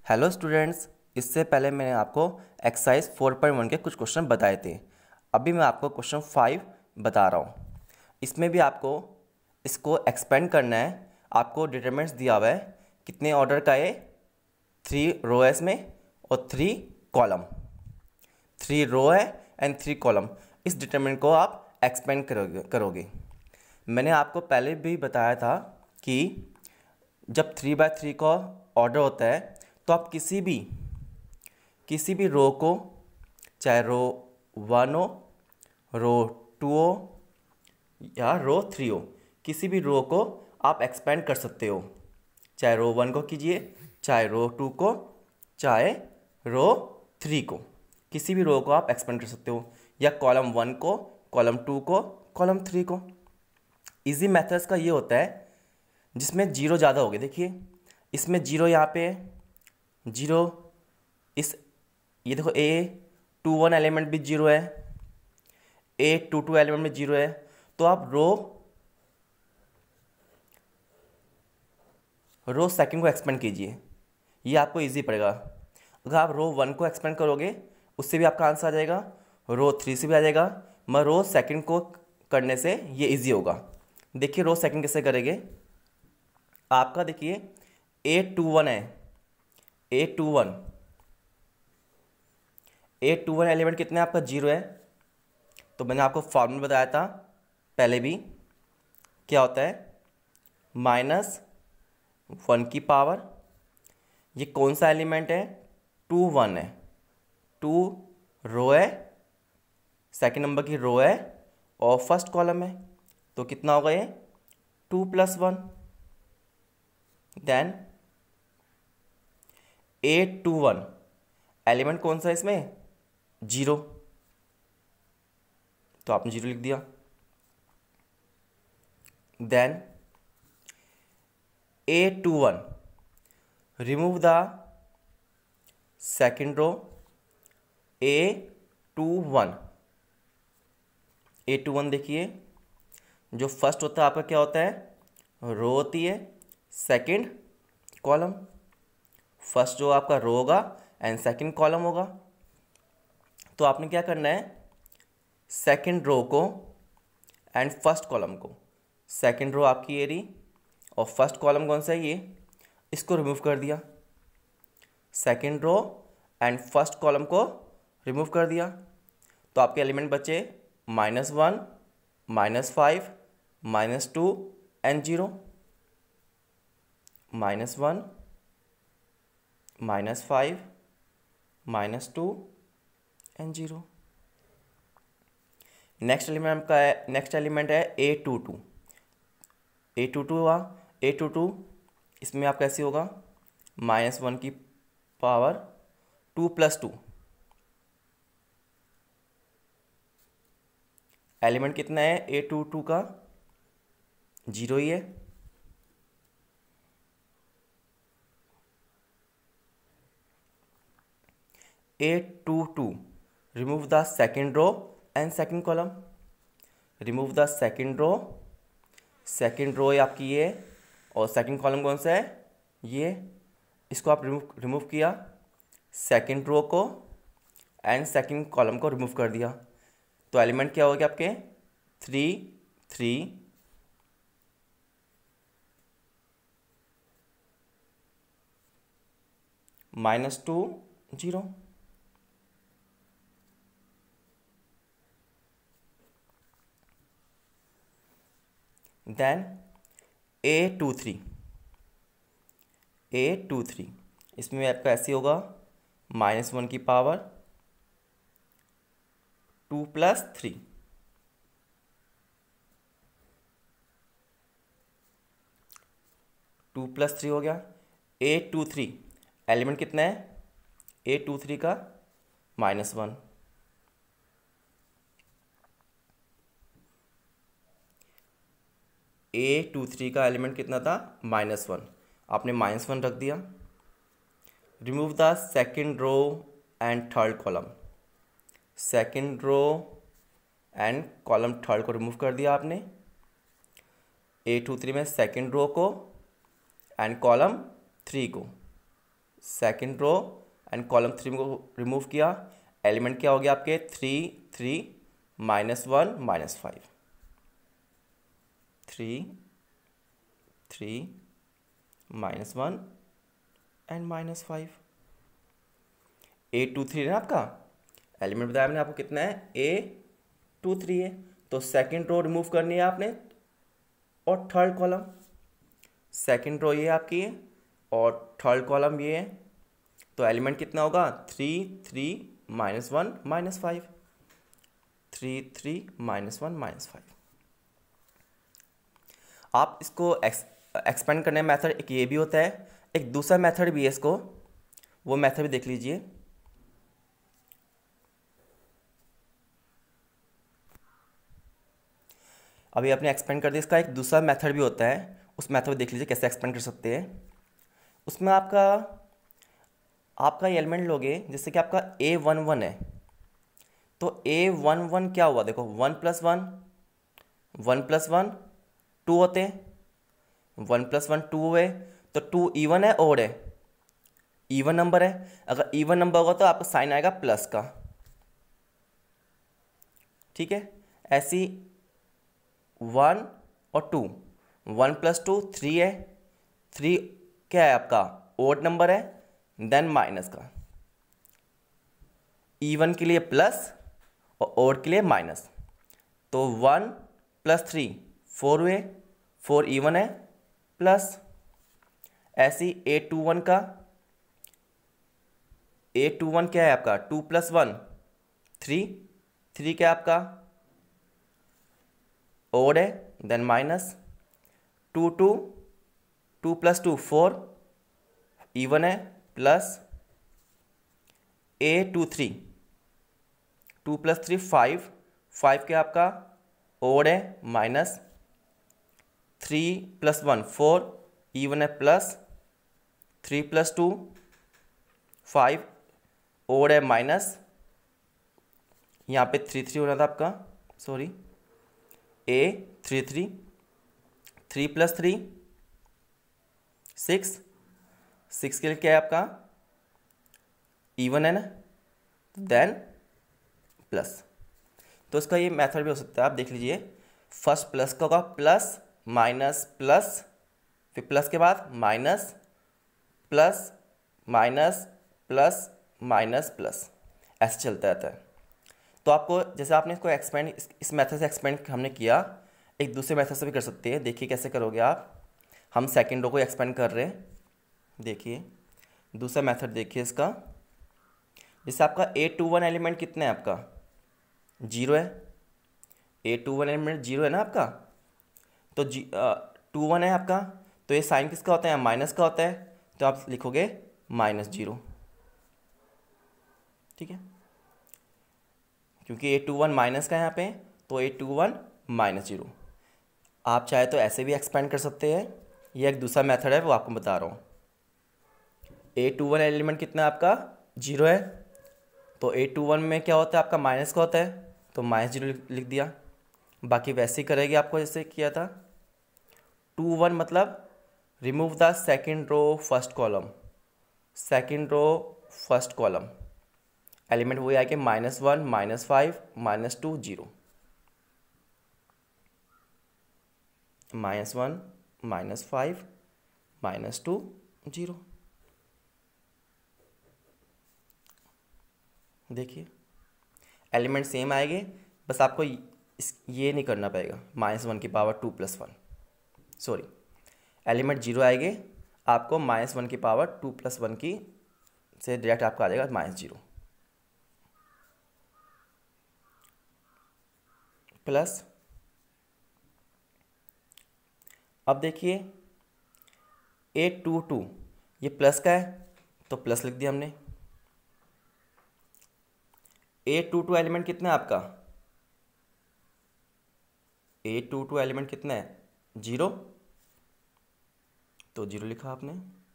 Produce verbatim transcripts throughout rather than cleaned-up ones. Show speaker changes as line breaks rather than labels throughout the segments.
Hello students, इससे पहले मैंने आपको एक्सरसाइज फोर पॉइंट वन के कुछ क्वेश्चन बताए थे। अभी मैं आपको क्वेश्चन फाइव बता रहा हूँ। इसमें भी आपको इसको एक्सपेंड करना है। आपको डिटरमिनेंट्स दिया हुआ है, कितने ऑर्डर का है, थ्री रो है इसमें और थ्री कॉलम। थ्री रो है एंड थ्री कॉलम। इस डिटरमिनेंट को आप एक्सपेंड करोगे करोगे मैंने आपको पहले भी बताया था कि जब थ्री बाय थ्री का ऑर्डर होता है तो आप किसी भी किसी भी रो को, चाहे रो वन हो, रो टू हो या रो थ्री हो, किसी भी रो को आप एक्सपेंड कर सकते हो। चाहे रो वन को कीजिए, चाहे रो टू को, चाहे रो थ्री को, किसी भी रो को आप एक्सपेंड कर सकते हो, या कॉलम वन को, कॉलम टू को, कॉलम थ्री को। इजी मेथड्स का ये होता है जिसमें जीरो ज़्यादा हो गए। देखिए इसमें जीरो यहाँ पे है, जीरो इस ये देखो ए टू वन एलिमेंट भी जीरो है, ए टू टू एलिमेंट में जीरो है। तो आप रो रो सेकंड को एक्सपेंड कीजिए, ये आपको इजी पड़ेगा। अगर आप रो वन को एक्सपेंड करोगे उससे भी आपका आंसर आ जाएगा, रो थ्री से भी आ जाएगा, मगर रो सेकंड को करने से ये इजी होगा। देखिए रो सेकंड कैसे करेंगे। आपका देखिए ए टू वन है, A two one A two one element कितना है आपका, जीरो है। तो मैंने आपको फॉर्मूला बताया था पहले भी, क्या होता है, माइनस वन की पावर, ये कौन सा एलिमेंट है, टू वन है, टू रो है, सेकंड नंबर की रो है और फर्स्ट कॉलम है। तो कितना होगा ये, two plus one. Then A two one element कौन सा है इसमें, जीरो, तो आपने जीरो लिख दिया। Then A two one remove the second row, A two one A two one देखिए जो फर्स्ट होता है आपका क्या होता है, रो होती है, सेकंड कॉलम। फर्स्ट जो आपका रो होगा एंड सेकंड कॉलम होगा। तो आपने क्या करना है, सेकंड रो को एंड फर्स्ट कॉलम को, सेकंड रो आपकी ये रही और फर्स्ट कॉलम कौन सा है ये, इसको रिमूव कर दिया। Second row and first column को रिमूव कर दिया तो आपके एलिमेंट बचे minus one, minus five, minus two and zero. Minus one, minus five, minus two and zero. Next element का है नेक्स्ट एलिमेंट है A two two A two two हुआ, ए टू टू इसमें आपका ऐसे होगा, माइनस वन की power two plus two. Element कितना है ए टू टू का, जीरो ही है। A two two remove the second row and second column, remove the second row, second row है आपकी ये और सेकेंड कॉलम कौन सा है ये, इसको आप रिमूव रिमूव किया, सेकेंड रो को एंड सेकेंड कॉलम को रिमूव कर दिया। तो एलिमेंट क्या हो गया आपके, three three minus two zero. Then A two three A two three इसमें आपका ऐसे होगा, माइनस वन की power two plus three. Two plus three हो गया। ए टू थ्री एलिमेंट कितना है, ए टू थ्री का minus one. A two three का एलिमेंट कितना था, माइनस वन, आपने माइनस वन रख दिया। Remove the second row and third column, second row and column third को रिमूव कर दिया आपने। ए टू थ्री में सेकेंड रो को एंड कॉलम थ्री को, second row and column three को रिमूव किया, एलिमेंट क्या हो गया आपके three three minus one minus five, three three minus one and minus five. A two three है ना आपका, एलिमेंट बताया मैंने आपको कितना है, ए टू थ्री है, तो सेकेंड रो रिमूव करनी है आपने और थर्ड कॉलम, सेकेंड रो ये आपकी है और थर्ड कॉलम ये है, तो एलिमेंट कितना होगा three three minus one minus five, three three minus one minus five. आप इसको एक्स एक्सपेंड करने में मेथड एक ये भी होता है, एक दूसरा मेथड भी है इसको, वो मेथड भी देख लीजिए। अभी आपने एक्सपेंड कर दिया, इसका एक दूसरा मेथड भी होता है, उस मेथड देख लीजिए कैसे एक्सपेंड कर सकते हैं। उसमें आपका आपका एलिमेंट लोगे, जैसे कि आपका ए वन वन है, तो ए वन वन क्या हुआ, देखो one plus one, one plus one two होते हैं, वन प्लस वन टू हुए, तो टू इवन है ओड है, इवन नंबर है, अगर इवन नंबर होगा तो आपका साइन आएगा प्लस का, ठीक है। ऐसी वन और two, one plus two three है, थ्री क्या है आपका ओड नंबर है, देन माइनस का, इवन के लिए प्लस और ओड के लिए माइनस, तो वन प्लस थ्री फोर हुए, फोर इवन है प्लस। ऐसी ए टू वन का, ए टू वन क्या है आपका two plus one three, three क्या है आपका ओड है, then minus, two two two plus two four even है plus, A two three, two plus three five, five क्या आपका ओड है minus, three plus one four even है plus, three plus two five odd है minus, यहाँ पे three three हो रहा था आपका, sorry, A three three, three plus three six, six के लिए क्या है आपका इवन है ना, देन प्लस। तो इसका ये मेथड भी हो सकता है, आप देख लीजिए, फर्स्ट प्लस का होगा प्लस माइनस प्लस, फिर प्लस के बाद minus plus minus plus minus plus, ऐसे चलता रहता है। तो आपको जैसे आपने इसको एक्सपेंड इस, इस मेथड से एक्सपेंड हमने किया, एक दूसरे मेथड से भी कर सकते हैं। देखिए कैसे करोगे आप, हम सेकेंड रो को एक्सपेंड कर रहे हैं, देखिए दूसरा मेथड देखिए इसका, जैसे आपका ए टू वन एलिमेंट कितना है आपका जीरो है, A two one element zero है ना आपका, तो जी टू वन है आपका, तो ये साइन किसका होता है माइनस का होता है, तो आप लिखोगे माइनस जीरो, ठीक है, क्योंकि ए टू वन माइनस का है यहाँ पे, तो A two one minus zero. आप चाहे तो ऐसे भी एक्सपेंड कर सकते हैं, ये एक दूसरा मेथड है वो आपको बता रहा हूँ। ए टू वन एलिमेंट कितना है आपका जीरो है, तो ए टू वन में क्या होता है आपका माइनस का होता है, तो माइनस जीरो लिख दिया, बाकी वैसे ही करेगी आपको जैसे किया था। टू वन मतलब remove the second row first column, second row first column, element वही आएगा minus one minus five minus two zero, minus one minus five minus two zero. देखिए एलिमेंट सेम आएंगे, बस आपको इस ये नहीं करना पड़ेगा माइनस वन की power two plus one, sorry element zero आएंगे, आपको माइनस वन की पावर टू प्लस वन की से डायरेक्ट आपका आ जाएगा माइनस जीरो, प्लस। अब देखिए ए टू टू ये प्लस का है, तो प्लस लिख दिया हमने। ए टू टू एलिमेंट कितना है आपका, ए टू टू एलिमेंट कितना है जीरो, तो जीरो लिखा आपने।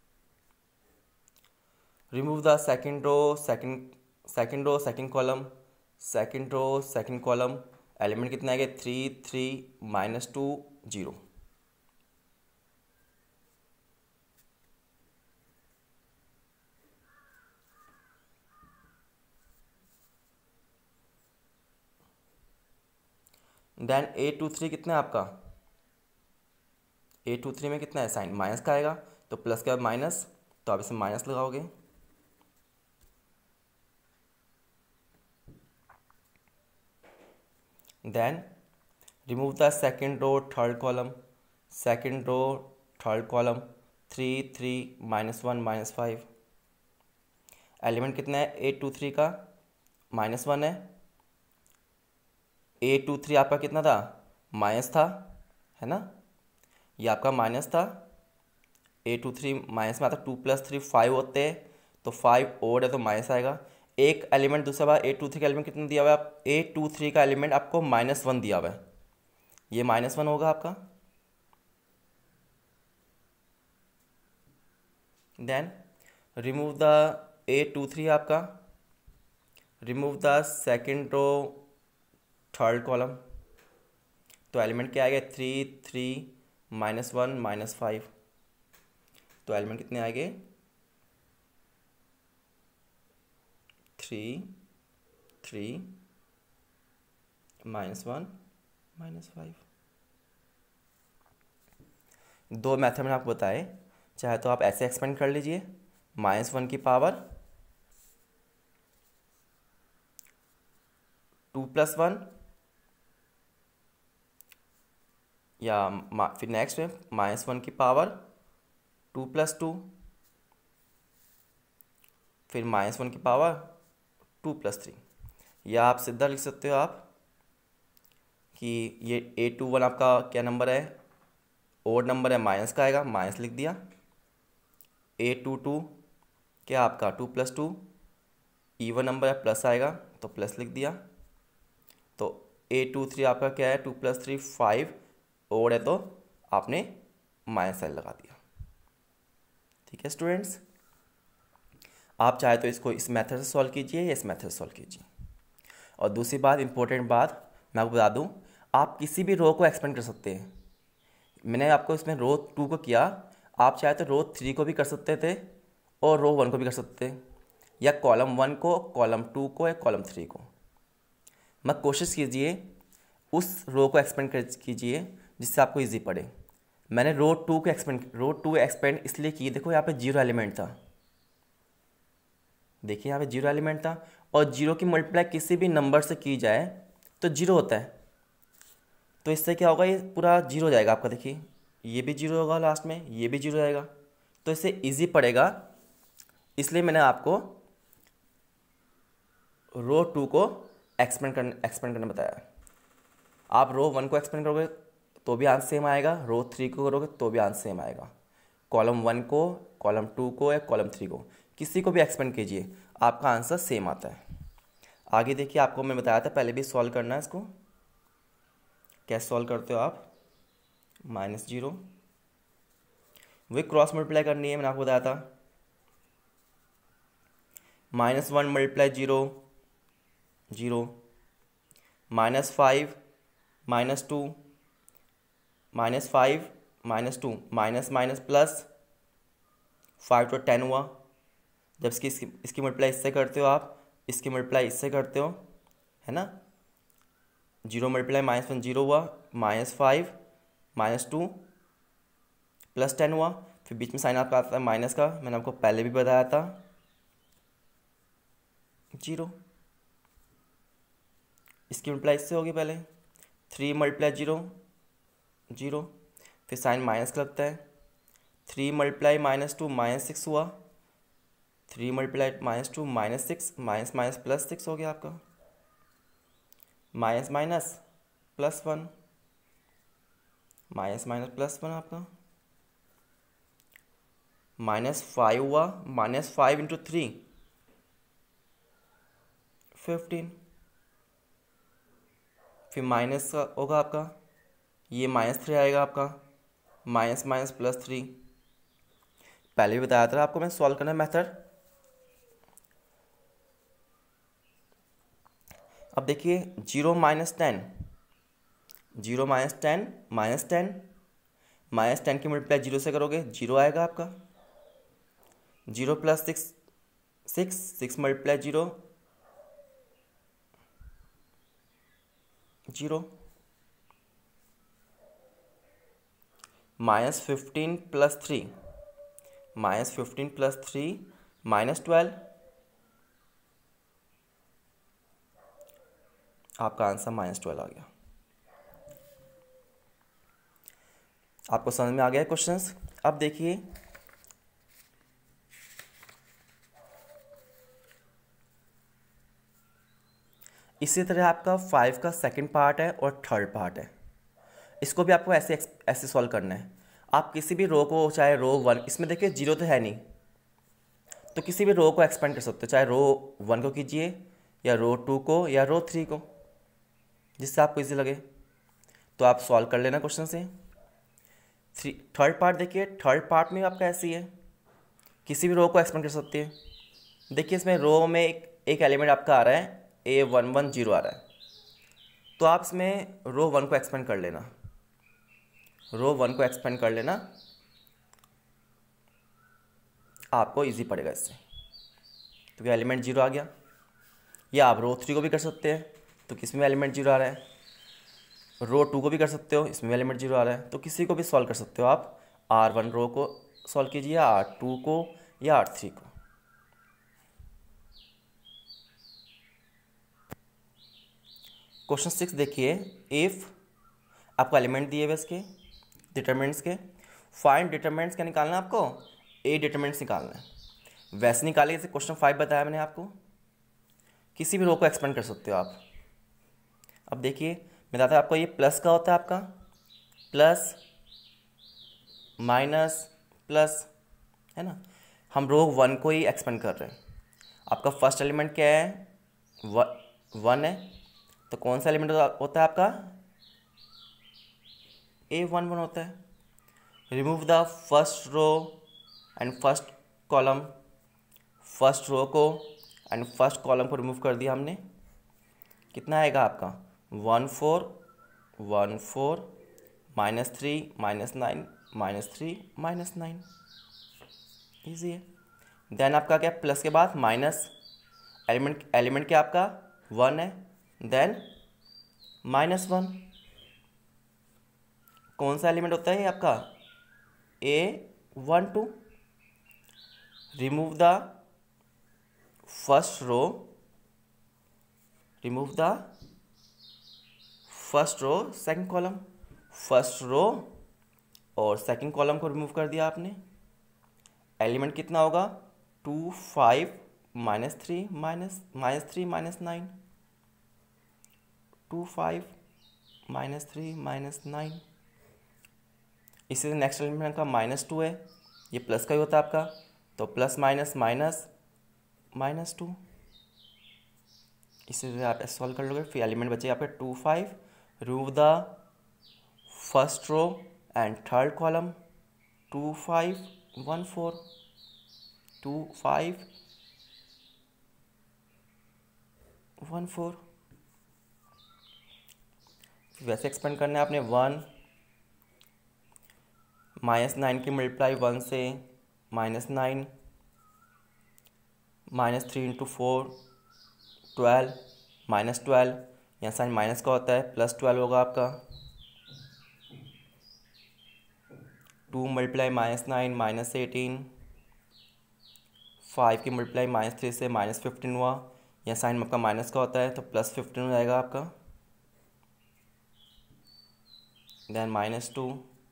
Remove the second row second second row second column, second row second column, element कितना है three three minus two zero, then A two three कितना है आपका, ए टू थ्री में कितना है, साइन माइनस का आएगा, तो प्लस के बाद माइनस, तो आप इसे माइनस लगाओगे। Then remove the second row third column, second row third column, three three minus one minus five. Element कितना है ए टू थ्री का, माइनस वन है। ए टू थ्री आपका कितना था, माइनस था, है ना, ये आपका माइनस था। ए टू थ्री माइनस में आता, टू प्लस थ्री फाइव होते हैं, तो फाइव ओड है तो माइनस आएगा। एक एलिमेंट दूसरा बार ए टू थ्री का एलिमेंट कितना दिया हुआ है, आप ए टू थ्री का एलिमेंट आपको माइनस वन दिया हुआ है, ये माइनस वन होगा आपका। Then remove the A two three आपका, remove the second row third column, तो एलिमेंट क्या आएगा, three three minus one minus five, तो एलिमेंट कितने आएंगे, three three minus one minus five. दो मेथड मैंने आपको बताए, चाहे तो आप ऐसे एक्सपेंड कर लीजिए, माइनस वन की पावर टू प्लस वन, या फिर नेक्स्ट में माइनस वन की पावर टू प्लस टू, फिर माइनस वन की पावर टू प्लस थ्री। या आप सीधा लिख सकते हो आप कि ये ए टू वन आपका क्या नंबर है, ओड नंबर है, माइनस का आएगा, माइनस लिख दिया। ए टू टू क्या आपका two plus two, even number है, प्लस आएगा तो प्लस लिख दिया। तो ए टू थ्री आपका क्या है, two plus three five, odd है तो आपने माइनस साइन लगा दिया। ठीक है स्टूडेंट्स, आप चाहे तो इसको इस मेथड से सॉल्व कीजिए या इस मेथड से सॉल्व कीजिए। और दूसरी बात, इंपॉर्टेंट बात मैं आपको बता दूं, आप किसी भी रो को एक्सपेंड कर सकते हैं। मैंने आपको इसमें रो टू को किया, आप चाहे तो रो थ्री को भी कर सकते थे और रो वन को भी कर सकते थे, या कॉलम वन को, कॉलम टू को, या कॉलम थ्री को। मत कोशिश कीजिए उस रो को एक्सपेंड कीजिए जिससे आपको इजी पड़े। मैंने रो टू को एक्सपेंड रो टू एक्सपेंड इसलिए की, देखो यहाँ पे जीरो एलिमेंट था, देखिए यहाँ पे जीरो एलिमेंट था, और जीरो की मल्टीप्लाई किसी भी नंबर से की जाए तो जीरो होता है, तो इससे क्या होगा, ये पूरा जीरो जाएगा आपका। देखिए ये भी जीरो होगा लास्ट में, ये भी जीरो जाएगा, तो इससे इजी पड़ेगा, इसलिए मैंने आपको रो टू को एक्सपेंड करने एक्सपेंड करने बताया। आप रो वन को एक्सपेंड करोगे तो भी आंसर सेम आएगा, रो थ्री को करोगे तो भी आंसर सेम आएगा। कॉलम वन को, कॉलम टू को, या कॉलम थ्री को, किसी को भी एक्सपेंड कीजिए, आपका आंसर सेम आता है। आगे देखिए, आपको मैं बताया था पहले भी सॉल्व करना है इसको। कैसे सॉल्व करते हो आप, माइनस जीरो, वही क्रॉस मल्टीप्लाई करनी है, मैंने आपको बताया था। Minus one multiply zero, zero, minus five minus two, minus five minus two, minus minus plus, five तो टेन हुआ। जब इसकी इसकी, इसकी मल्टीप्लाई इससे करते हो आप, इसकी मल्टीप्लाई इससे करते हो, है ना, zero multiply minus one zero हुआ, minus five minus two plus ten हुआ, फिर बीच में साइन आपका आता है माइनस का, मैंने आपको पहले भी बताया था, जीरो। इसकी मल्टीप्लाई इससे होगी पहले, थ्री मल्टीप्लाई जीरो, जीरो, फिर साइन माइनस का लगता है, three multiply minus two minus six हुआ, three multiply minus two minus six, minus minus plus six हो गया आपका, minus minus plus one, minus minus plus one आपका, माइनस फाइव हुआ, minus five into three fifteen, फिर minus का होगा आपका, ये माइनस थ्री आएगा आपका, माइनस माइनस प्लस थ्री। पहले भी बताया था आपको मैं सॉल्व करना मेथड। अब देखिए, zero minus ten, zero minus ten, minus ten, minus ten की मल्टीप्लाई जीरो से करोगे जीरो आएगा आपका, zero plus six, six, six multiply zero, zero, minus fifteen plus three, minus fifteen plus three minus twelve. आपका answer minus twelve आ गया। आपको समझ में आ गया क्वेश्चंस? अब देखिए इसी तरह आपका फाइव का सेकंड पार्ट है और थर्ड पार्ट है। इसको भी आपको ऐसे ऐसे सॉल्व करना है। आप किसी भी रो को, चाहे रो वन, इसमें देखिए जीरो तो है नहीं, तो किसी भी रो को एक्सपेंड कर सकते हो, चाहे रो वन को कीजिए या रो टू को या रो थ्री को, जिससे आपको इजी लगे। तो आप सॉल्व कर लेना क्वेश्चन से। थ्री थर्ड पार्ट देखिए, थर्ड पार्ट में आपका ऐसी है, किसी भी रो को एक्सपेंड कर सकते हैं। देखिए इसमें रो में एक, एक एलिमेंट आपका आ रहा है ए वन वन जीरो आ रहा है, तो आप इसमें रो वन को एक्सपेंड कर लेना, रो वन को एक्सपेंड कर लेना, आपको इजी पड़ेगा इससे, क्योंकि एलिमेंट जीरो आ गया। या आप रो थ्री को भी कर सकते हैं, तो किसमें एलिमेंट जीरो आ रहा है। रो टू को भी कर सकते हो, इसमें एलिमेंट जीरो आ रहा है, तो किसी को भी सॉल्व कर सकते हो आप। आर वन रो को सॉल्व कीजिए, आर टू को या आर थ्री को। क्वेश्चन सिक्स देखिए, इफ़ आपको एलिमेंट दिए हुए इसके डिटरमिनेंट्स के, फाइंड डिटरमिनेंट्स क्या निकालना है आपको, ए डिटरमिनेंट्स निकालना है। वैसे निकालिए जैसे क्वेश्चन फाइव बताया मैंने आपको, किसी भी रो को एक्सपेंड कर सकते हो आप। अब देखिए मैं बताता हूँ आपको, ये प्लस का होता है आपका, प्लस माइनस प्लस, है ना। हम रो वन को ही एक्सपेंड कर रहे हैं। आपका फर्स्ट एलिमेंट क्या है, व, वन है, तो कौन सा एलिमेंट होता है आपका, ए वन वन होता है। Remove the first row and first column, first row को एंड फर्स्ट कॉलम को रिमूव कर दिया हमने। कितना आएगा आपका, one four one four minus three minus nine minus three minus nine, easy है। देन आपका क्या, प्लस के बाद माइनस, एलिमेंट एलिमेंट क्या आपका वन है, देन माइनस वन। कौन सा एलिमेंट होता है ये आपका, A one two. Remove the first row, remove the first row second column, first row और सेकंड कॉलम को रिमूव कर दिया आपने। एलिमेंट कितना होगा, two five minus three minus minus three minus nine, two five minus three minus nine. इसी से next element का माइनस टू है, ये प्लस का ही होता है आपका, तो plus minus minus minus two. इसी से आप सॉल्व कर लोगे, फिर एलिमेंट बचेगा आपका two five, remove the first row and third column, two five one four, two five one four. वैसे एक्सपेंड करना है आपने, वन माइनस नाइन की मल्टीप्लाई वन से minus nine, minus three into four twelve, minus twelve, यहाँ sign minus का होता है, प्लस ट्वेल्व होगा आपका। Two multiply minus nine minus eighteen, five की मल्टीप्लाई माइनस थ्री से माइनस फिफ्टीन हुआ, यहाँ साइन आपका माइनस का होता है, तो प्लस फिफ्टीन हो जाएगा आपका। Then minus two,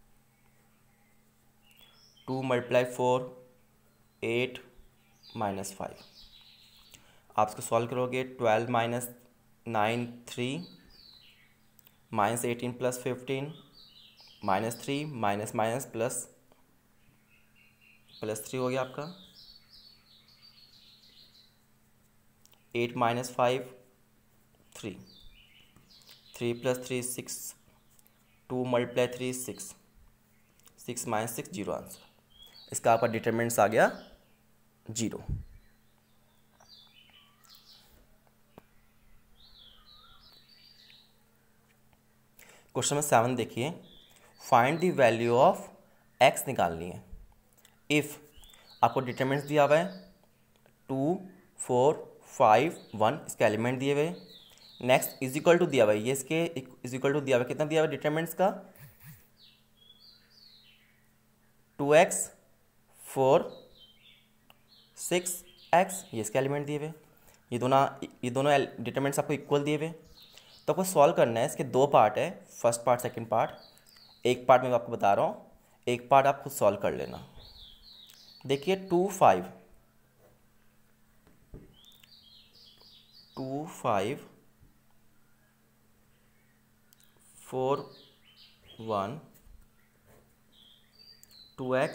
two multiply four eight minus five. आप इसको सॉल्व करोगे, twelve minus nine three, minus eighteen plus fifteen, minus three minus minus plus plus three हो गया आपका। Eight minus five three, three plus three six, two multiply three six, six minus six zero answer. इसका आपका determinants आ गया zero. Question number seven देखिए, find the value of X निकालनी है। इफ़ आपको डिटरमिनेंट्स दिया हुआ है टू फोर फाइव वन, इसके एलिमेंट दिए हुए। नेक्स्ट इज इक्वल टू दिया हुआ है, ये इसके इज इक्वल टू दिया हुआ है, कितना दिया हुआ है डिटरमिनेंट्स का, two X four six X, ये इसके एलिमेंट दिए हुए, ये दोनों ये दोनों डिटरमिनेंट्स आपको इक्वल दिए हुए। तो आपको सॉल्व करना है, इसके दो पार्ट है, फर्स्ट पार्ट सेकंड पार्ट। एक पार्ट मैं आपको बता रहा हूँ, एक पार्ट आप खुद सॉल्व कर लेना। देखिए two five two five four one two X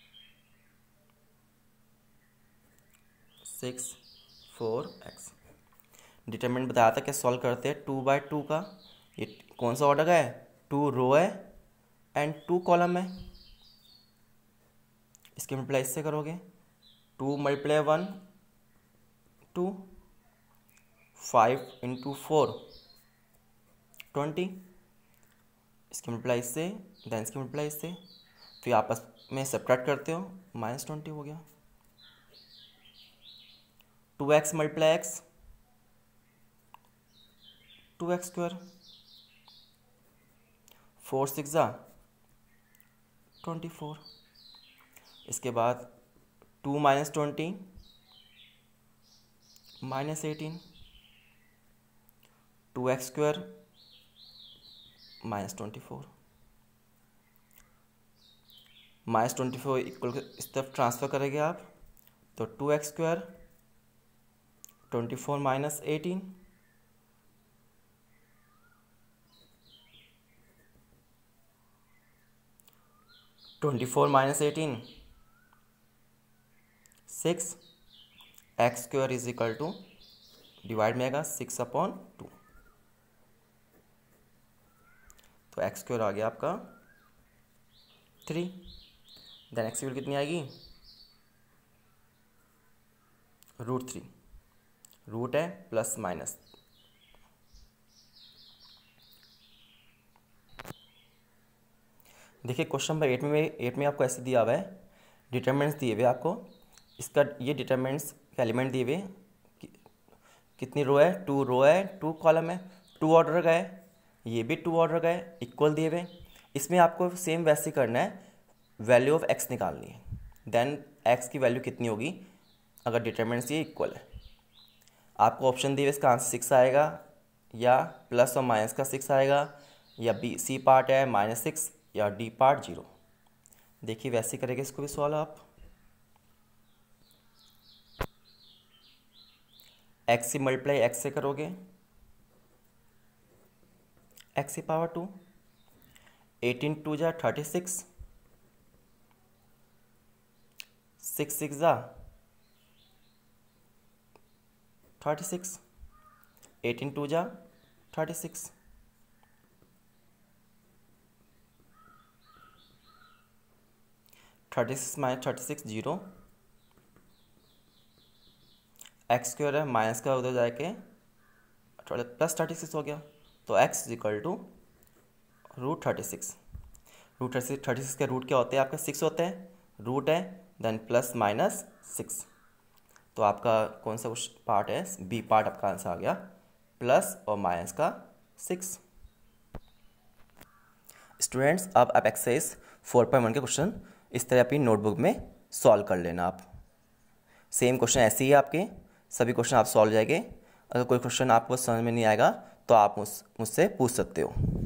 six four X. Determinant बताया था कि सॉल्व करते हैं टू बाई टू का। ये कौन सा ऑर्डर का है? टू रो है एंड टू कॉलम है। इसके मल्टीप्लाई इससे करोगे, two multiply one two, five into four twenty, इसकी मल्टीप्लाई इससे, देन इसकी मल्टीप्लाई इससे, फिर आपस में सब्ट्रैक्ट करते हो, माइनस ट्वेंटी हो गया। Two X multiply X, two X square, four six जा ट्वेंटी फोर। इसके बाद two minus twenty minus eighteen, two X square minus twenty four, minus twenty four equal इस तरफ ट्रांसफ़र करेंगे आप, तो two X square twenty four minus eighteen, twenty four minus eighteen six, X square is equal to divide में आएगा six upon two, तो X square आ गया आपका थ्री। देन एक्स की वैल्यू कितनी आएगी? रूट थ्री, रूट है प्लस माइनस। देखिए क्वेश्चन नंबर एट में एट में आपको ऐसे दिया हुआ है, डिटरमिनेंट्स दिए हुए आपको, इसका ये डिटरमिनेंट्स का एलिमेंट दिए हुए कि, कितनी रो है? टू रो है, टू कॉलम है, टू ऑर्डर का है, ये भी टू ऑर्डर का है, इक्वल दिए हुए। इसमें आपको सेम वैसे करना है, वैल्यू ऑफ एक्स निकालनी है। देन एक्स की वैल्यू कितनी होगी अगर डिटरमिनेंट्स ये इक्वल है? आपको ऑप्शन दिए हुए, इसका आंसर सिक्स आएगा, या प्लस और माइनस का सिक्स आएगा, या बी सी पार्ट है माइनस सिक्स, या डी पार्ट जीरो। देखिए वैसे करेंगे इसको भी सॉल्व आप। एक्स से मल्टीप्लाई एक्स से करोगे, एक्स की पावर टू, एटीन टू जा थर्टी सिक्स, सिक्स सिक्स जा थर्टी सिक्स, एटीन टू जा thirty six, thirty six minus thirty six zero, x square है माइनस का उधर जाके प्लस थर्टी सिक्स हो गया, तो x is equal to root thirty six. Root thirty six thirty six के रूट क्या होते हैं आपके? सिक्स होते हैं, रूट है देन प्लस माइनस सिक्स, तो आपका कौन सा पार्ट है? बी पार्ट आपका आंसर आ गया, प्लस और माइनस का सिक्स। स्टूडेंट्स अब आप एक्सरसाइज फोर पॉइंट वन के क्वेश्चन इस तरह अपनी नोटबुक में सॉल्व कर लेना। आप सेम क्वेश्चन ऐसे ही आपके सभी क्वेश्चन आप सॉल्व जाएंगे। अगर कोई क्वेश्चन आपको समझ में नहीं आएगा तो आप मुझ मुझसे पूछ सकते हो।